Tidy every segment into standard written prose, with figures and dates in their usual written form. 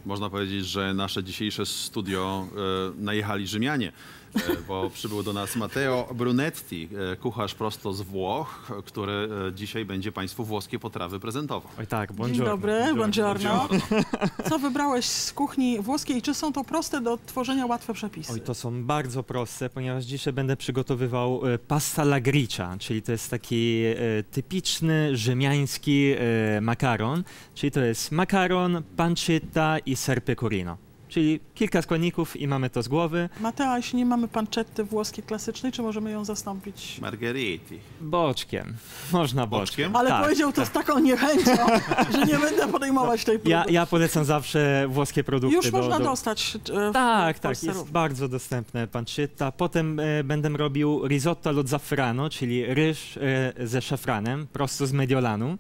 Można powiedzieć, że nasze dzisiejsze studio najechali Rzymianie, bo przybył do nas Matteo Brunetti, kucharz prosto z Włoch, który dzisiaj będzie Państwu włoskie potrawy prezentował. Oj tak, Dzień buongiorno. dobry, buongiorno. Buongiorno. Co wybrałeś z kuchni włoskiej i czy są to proste do tworzenia, łatwe przepisy? Oj, to są bardzo proste, ponieważ dzisiaj będę przygotowywał pasta alla gricia, czyli to jest taki typiczny rzymiański makaron, czyli to jest makaron, pancetta i ser pecorino. Czyli kilka składników i mamy to z głowy. Mateo, jeśli nie mamy pancetty włoskiej klasycznej, czy możemy ją zastąpić? Margheriti. Boczkiem. Można boczkiem. Boczkiem? Ale Tak, powiedział to z taką niechęcią, że nie będę podejmować tej próby. Ja polecam zawsze włoskie produkty. Już można dostać w Tak, Polsce jest również. bardzo dostępne pancetta. Potem będę robił risotto allo zafrano, czyli ryż ze szafranem, prosto z Mediolanu.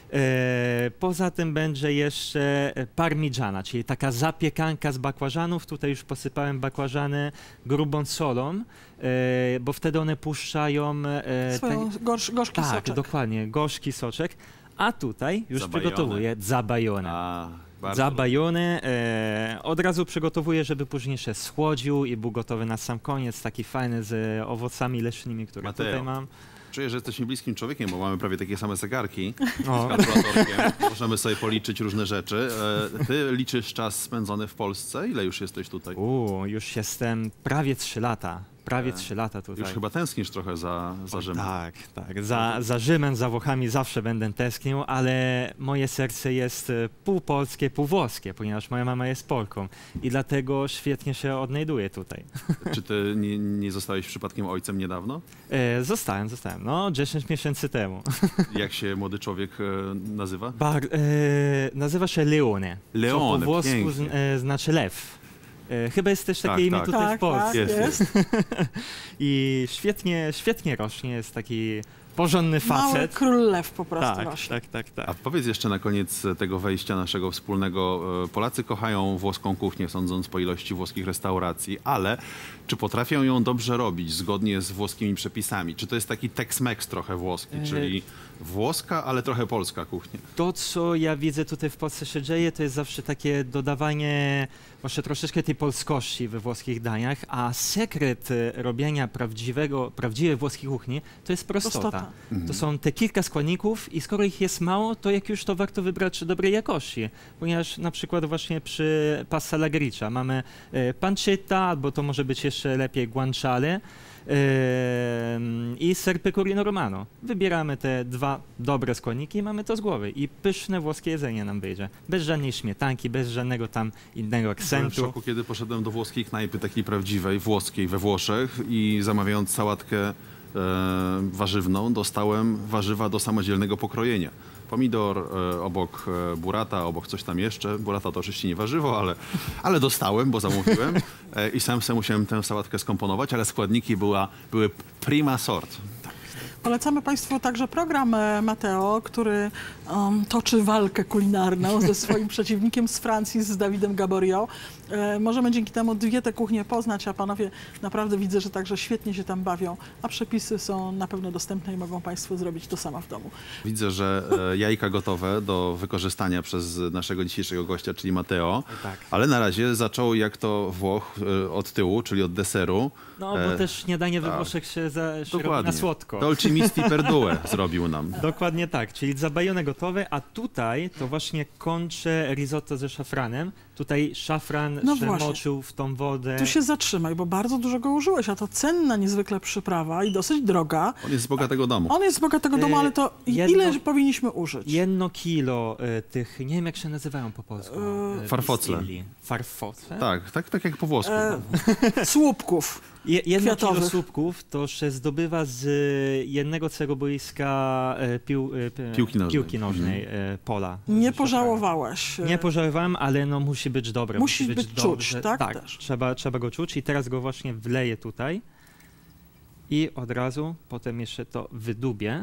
Poza tym będzie jeszcze parmigiana, czyli taka zapiekanka z bakłażanów. Tutaj już posypałem bakłażany grubą solą, bo wtedy one puszczają Swoją gorzki tak, soczek. dokładnie, gorzki soczek. A tutaj już Zabajone. przygotowuję zabajone. Bardzo Zabajony od razu przygotowuję, żeby później się schłodził i był gotowy na sam koniec, taki fajny z owocami leśnymi, które Mateo. tutaj mam. Czuję, że jesteśmy bliskim człowiekiem, bo mamy prawie takie same zegarki O. z kalkulatorkiem. Możemy sobie policzyć różne rzeczy. Ty liczysz czas spędzony w Polsce? Ile już jesteś tutaj? Już jestem prawie 3 lata. Prawie 3 lata tutaj. Już chyba tęsknisz trochę za Rzymem. Tak. Za Rzymem, za Włochami zawsze będę tęsknił, ale moje serce jest pół polskie, pół włoskie, ponieważ moja mama jest Polką i dlatego świetnie się odnajduję tutaj. Czy ty nie zostałeś przypadkiem ojcem niedawno? Zostałem, no 10 miesięcy temu. Jak się młody człowiek nazywa? Nazywa się Leone. Leone, co po włosku pięknie. Znaczy lew. Chyba jest też takie Tak, imię tak. tutaj w Polsce. Jest. I świetnie rośnie, jest taki porządny facet. Mały król lew po prostu Tak, rośnie. tak. A powiedz jeszcze na koniec tego wejścia naszego wspólnego. Polacy kochają włoską kuchnię, sądząc po ilości włoskich restauracji, ale czy potrafią ją dobrze robić zgodnie z włoskimi przepisami? Czy to jest taki Tex-Mex trochę włoski, czyli włoska, ale trochę polska kuchnia? To, co ja widzę tutaj w Polsce się dzieje, to jest zawsze takie dodawanie może troszeczkę tej polskości we włoskich daniach, a sekret robienia prawdziwej włoskiej kuchni to jest prostota. To są te kilka składników i skoro ich jest mało, to jak już to warto wybrać dobrej jakości, ponieważ na przykład właśnie przy pasta alla gricia mamy pancetta, albo to może być jeszcze lepiej guanciale, i ser pecorino romano. Wybieramy te dwa dobre składniki i mamy to z głowy. I pyszne włoskie jedzenie nam wyjdzie. Bez żadnej śmietanki, bez żadnego tam innego Byłem w akcentu. szoku, kiedy poszedłem do włoskiej knajpy, takiej prawdziwej, włoskiej we Włoszech i zamawiając sałatkę warzywną, dostałem warzywa do samodzielnego pokrojenia. Pomidor, obok burrata, obok coś tam jeszcze. Burrata to oczywiście nie warzywo, ale dostałem, bo zamówiłem i sam sobie musiałem tę sałatkę skomponować, ale składniki były prima sort. Polecamy Państwu także program Matteo, który toczy walkę kulinarną ze swoim przeciwnikiem z Francji, z Dawidem Gaborio. Możemy dzięki temu dwie te kuchnie poznać, a panowie naprawdę widzę, że także świetnie się tam bawią, a przepisy są na pewno dostępne i mogą Państwo zrobić to samo w domu. Widzę, że jajka gotowe do wykorzystania przez naszego dzisiejszego gościa, czyli Matteo, Tak. ale na razie zaczął jak to Włoch od tyłu, czyli od deseru. No, bo też śniadanie we tak. Włoszech się robi Dokładnie. na słodko. Dolce misti per due zrobił nam. Dokładnie tak, czyli zabajone gotowe, a tutaj to właśnie kończę risotto ze szafranem. Tutaj szafran No przemoczył w tą wodę. Tu się zatrzymaj, bo bardzo dużo go użyłeś, a to cenna niezwykle przyprawa i dosyć droga. On jest z bogatego domu. On jest z bogatego domu, ale to ile powinniśmy użyć? 1 kilo tych, nie wiem jak się nazywają po polsku. Farfocle. pistilli. Farfocle? Tak jak po włosku. Słupków. 1 kilo kwiatowych. słupków to się zdobywa z jednego całego boiska piłki nożnej pola. Nie pożałowałeś. Nie pożałowałem, ale no musi być dobre. Musi być czuć, dobrze. tak? Tak, Też. trzeba go czuć i teraz go właśnie wleję tutaj i od razu potem jeszcze to wydubię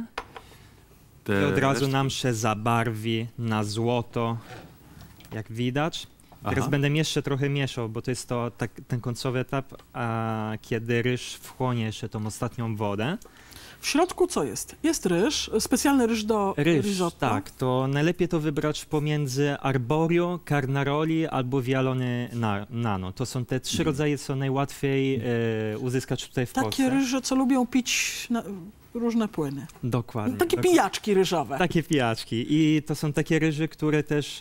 i od razu nam się zabarwi na złoto, jak widać. Teraz Aha. będę jeszcze trochę mieszał, bo to jest ten końcowy etap, kiedy ryż wchłonie jeszcze tą ostatnią wodę. W środku co jest? Jest ryż, specjalny ryż do Ryż, risotto. tak, to najlepiej to wybrać pomiędzy arborio, carnaroli albo vialone nano. To są te 3 rodzaje, co najłatwiej uzyskać tutaj w Polsce. Takie ryże, co lubią pić różne płyny. Dokładnie. Takie pijaczki ryżowe. Takie pijaczki. I to są takie ryże, które też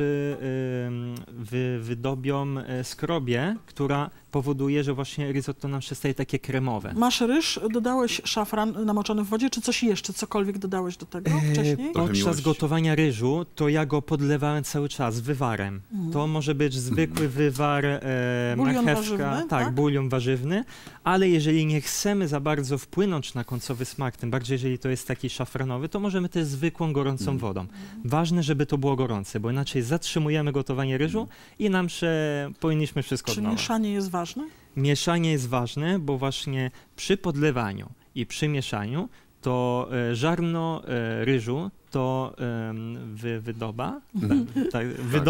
wydobią skrobie, która powoduje, że właśnie risotto nam się staje takie kremowe. Masz ryż, dodałeś szafran namoczony w wodzie, czy coś jeszcze, cokolwiek dodałeś do tego wcześniej? Trochę Podczas miłości. gotowania ryżu to ja go podlewałem cały czas wywarem. To może być zwykły wywar, Bulion marchewka, warzywny, tak, tak? bulion warzywny, ale jeżeli nie chcemy za bardzo wpłynąć na końcowy smak, tym bardziej jeżeli to jest taki szafranowy, to możemy też zwykłą gorącą wodą. Ważne, żeby to było gorące, bo inaczej zatrzymujemy gotowanie ryżu i nam się powinniśmy wszystko Czy od nowa. mieszanie jest ważne? Mieszanie jest ważne, bo właśnie przy podlewaniu i przy mieszaniu to ziarno ryżu to wydoba, tak,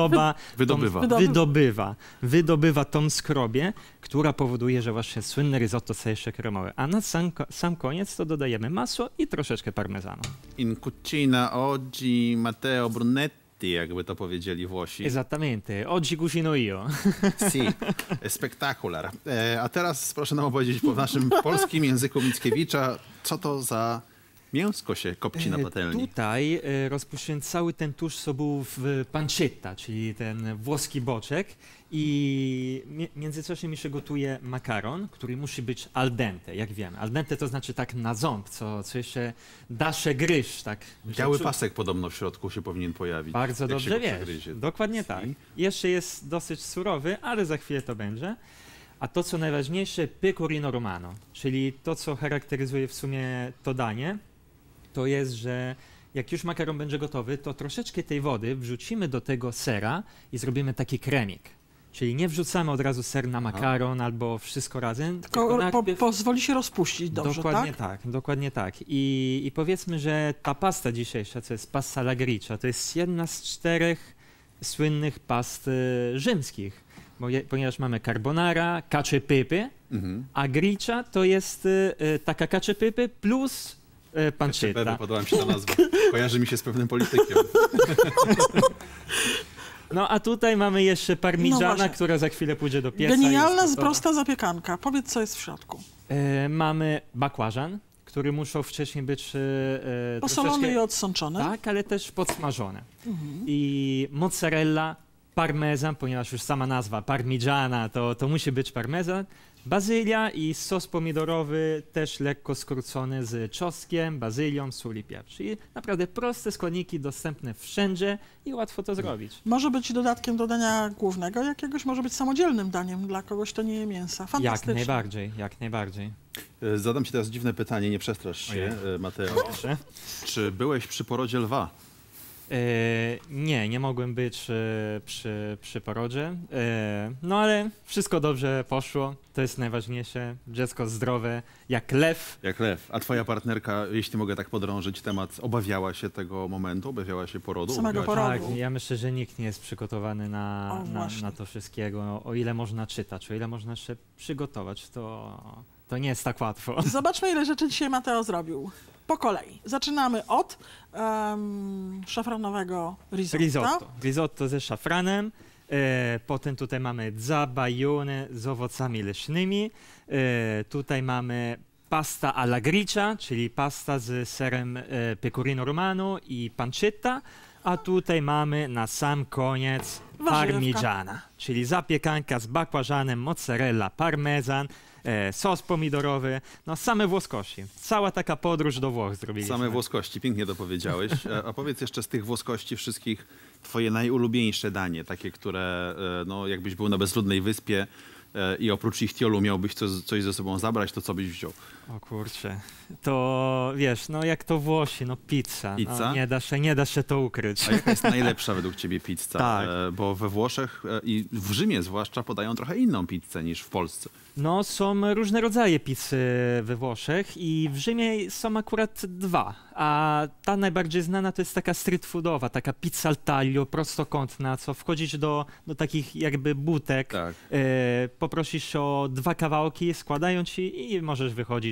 wydobywa tą skrobię, która powoduje, że właśnie słynne risotto staje się kremowe. A na sam koniec to dodajemy masło i troszeczkę parmezanu. In cucina oggi Matteo Brunetti, jakby to powiedzieli Włosi. Esattamente, oggi cucino io. Si, spektakular. A teraz proszę nam opowiedzieć po naszym polskim języku Mickiewicza, co to za mięsko się kopci na patelni. Tutaj rozpuściłem cały ten tłuszcz, co był w pancetta, czyli ten włoski boczek i w międzyczasie mi się gotuje makaron, który musi być al dente, jak wiemy. Al dente to znaczy tak na ząb, co jeszcze da się gryźć. Tak, Biały pasek podobno w środku się powinien pojawić. Bardzo jak dobrze się go wiesz. przegryzie. Dokładnie tak. Jeszcze jest dosyć surowy, ale za chwilę to będzie. A to, co najważniejsze, pecorino romano, czyli to, co charakteryzuje w sumie to danie, to jest, że jak już makaron będzie gotowy, to troszeczkę tej wody wrzucimy do tego sera i zrobimy taki kremik. Czyli nie wrzucamy od razu ser na makaron albo wszystko razem. Tylko najpierw... pozwoli się rozpuścić dobrze, Dokładnie tak? tak, dokładnie tak. I powiedzmy, że ta pasta dzisiejsza, co jest pasta alla gricia, to jest jedna z 4 słynnych past rzymskich. Ponieważ mamy carbonara, cacio e pepe, a gricia to jest taka cacio e pepe plus pancetta. Podoba mi się ta nazwa. Kojarzy mi się z pewnym politykiem. No a tutaj mamy jeszcze parmigiana, właśnie. która za chwilę pójdzie do pieca. Genialna, jest gotowa. prosta zapiekanka. Powiedz, co jest w środku. Mamy bakłażan, który muszą wcześniej być Posolony troszeczkę... i odsączony. Tak, ale też podsmażone. I mozzarella, parmezan, ponieważ już sama nazwa parmigiana, to musi być parmezan. Bazylia i sos pomidorowy, też lekko skrócony z czosnkiem, bazylią, sól i pieprz. Czyli naprawdę proste składniki dostępne wszędzie i łatwo to zrobić. Może być dodatkiem do dania głównego jakiegoś, może być samodzielnym daniem dla kogoś, kto nie je mięsa. Fantastycznie. Jak najbardziej, jak najbardziej. Zadam ci teraz dziwne pytanie, nie przestrasz się, Mateo. Proszę. Czy byłeś przy porodzie lwa? Nie mogłem być przy porodzie, no ale wszystko dobrze poszło, to jest najważniejsze, dziecko zdrowe, jak lew. Jak lew. A twoja partnerka, jeśli mogę tak podrążyć temat, obawiała się tego momentu, obawiała się porodu? Samego Obawiała się- porodu. Tak, ja myślę, że nikt nie jest przygotowany O, właśnie. na to wszystkiego, o ile można czytać, o ile można się przygotować, to nie jest tak łatwo. Zobaczmy, ile rzeczy dzisiaj Mateo zrobił. Po kolei. Zaczynamy od szafranowego risotto. Risotto ze szafranem. Potem tutaj mamy zabajone z owocami leśnymi. Tutaj mamy pasta alla gricia, czyli pasta z serem pecorino romano i pancetta. A tutaj mamy na sam koniec Warzywka. parmigiana, czyli zapiekanka z bakłażanem, mozzarella, parmezan, sos pomidorowy, no same włoskości. Cała taka podróż do Włoch zrobiliśmy. Same włoskości, pięknie to powiedziałeś. A powiedz jeszcze z tych włoskości wszystkich twoje najulubieńsze danie, takie, które no, jakbyś był na bezludnej wyspie i oprócz ichtiolu miałbyś coś ze sobą zabrać, to co byś wziął? O kurczę, to wiesz, no jak to Włosi, no pizza. Pizza? No, nie da się to ukryć. A jaka jest najlepsza według ciebie pizza? Tak. Bo we Włoszech i w Rzymie zwłaszcza podają trochę inną pizzę niż w Polsce. No, są różne rodzaje pizzy we Włoszech i w Rzymie są akurat 2, a ta najbardziej znana to jest taka street foodowa, taka pizza al taglio, prostokątna, co wchodzisz do takich jakby butek, Tak. poprosisz o 2 kawałki, składają ci i możesz wychodzić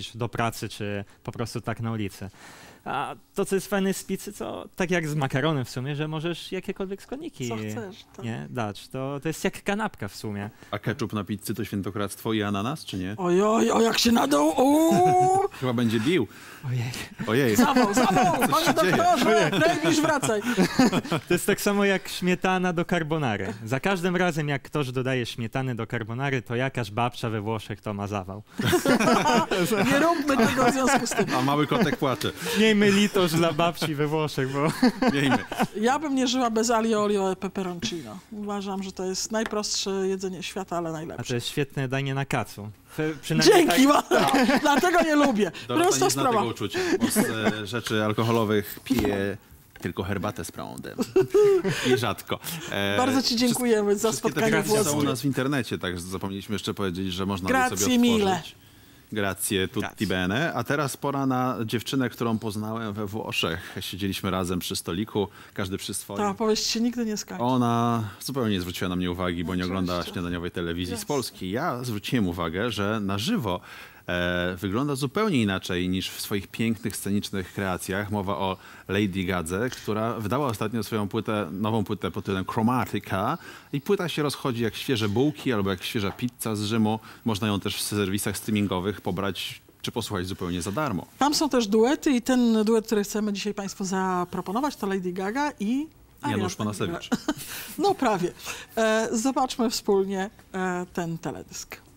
chodzić do pracy, czy po prostu tak na ulicy. A to, co jest fajne z pizzy, to tak jak z makaronem w sumie, że możesz jakiekolwiek składniki Co chcesz, tak. nie, dać. To jest jak kanapka w sumie. A ketchup na pizzy to świętokradztwo i ananas, czy nie? Ojoj, o jak się nadał! Uuu! Chyba będzie bił. Ojej. Ojej. Zawał, panie się dzieje? doktorze, Davis, wracaj. To jest tak samo jak śmietana do carbonary. Za każdym razem, jak ktoś dodaje śmietany do carbonary, to jakaś babcia we Włoszech to ma zawał. Nie róbmy tego w związku z tym. A mały kotek płacze. Miejmy litość dla babci we Włoszech, bo... Miejmy. Ja bym nie żyła bez aglio olio e peperoncino. Uważam, że to jest najprostsze jedzenie świata, ale A najlepsze. to jest świetne danie na kacu. Przynajmniej Dzięki, tak, Marek! Dlatego nie lubię. Dorota Prosta nie zna sprawa. tego uczucia, bo z rzeczy alkoholowych pije tylko herbatę z prądem. I rzadko. Bardzo ci dziękujemy za Wszystkie te spotkanie gracje są u włoskie. nas w internecie, tak zapomnieliśmy jeszcze powiedzieć, że można je Grazie sobie mille. odtworzyć. Grazie tutti Grazie. bene. A teraz pora na dziewczynę, którą poznałem we Włoszech. Siedzieliśmy razem przy stoliku, każdy przy swoim. Ta opowieść się nigdy nie skończy. Ona zupełnie nie zwróciła na mnie uwagi, bo nie oglądała Oczywiście. śniadaniowej telewizji z Jasne. Polski. Ja zwróciłem uwagę, że na żywo wygląda zupełnie inaczej niż w swoich pięknych, scenicznych kreacjach. Mowa o Lady Gadze, która wydała ostatnio swoją nową płytę pod tytułem Chromatica i płyta się rozchodzi jak świeże bułki albo jak świeża pizza z Rzymu. Można ją też w serwisach streamingowych pobrać czy posłuchać zupełnie za darmo. Tam są też duety i ten duet, który chcemy dzisiaj Państwu zaproponować, to Lady Gaga i Janusz Ariana Panasewicz. No prawie. Zobaczmy wspólnie ten teledysk.